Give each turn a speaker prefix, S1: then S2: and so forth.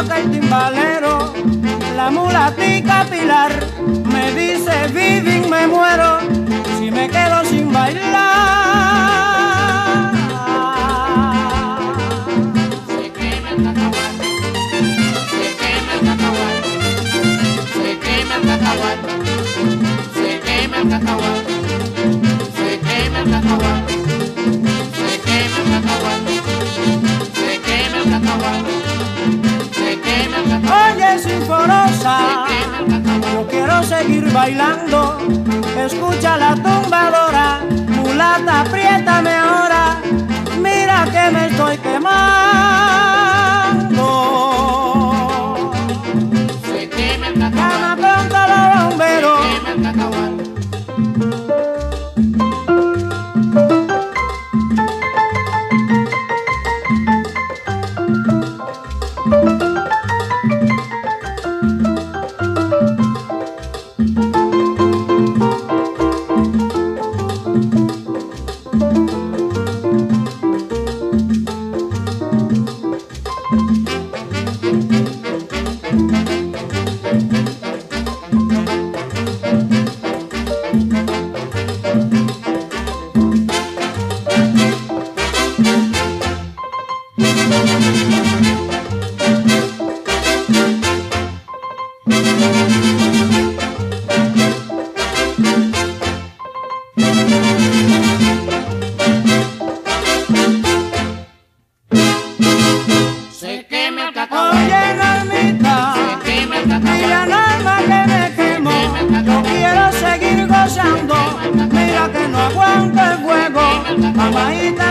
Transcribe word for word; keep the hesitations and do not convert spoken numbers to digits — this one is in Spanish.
S1: toca el timbalero, la mulatica Pilar me dice, Vivin, me muero si me quedo sin bailar.
S2: Se quema el cacahuate, se quema el cacahuate, se quema el cacahuate, se quema el cacahuate, se quema el cacahuate, se quema el cacahuate, se quema el cacahuate, se quema el cacahuate.
S1: Oye, Sinforosa, yo quiero seguir bailando, escucha la tumbadora, mulata, apriétame ahora, mira que me estoy quemando.
S2: Se quema el
S1: Llama
S2: cacahuate,
S1: pronto a los bomberos.
S2: se quema el cacahuate. Se quema el cacahuate,
S1: Oye, Normita,
S2: se quema el
S1: dile a
S2: cacahuate,
S1: Norma que me quemo, yo quiero seguir gozando, mira que no aguanto el fuego, mamaita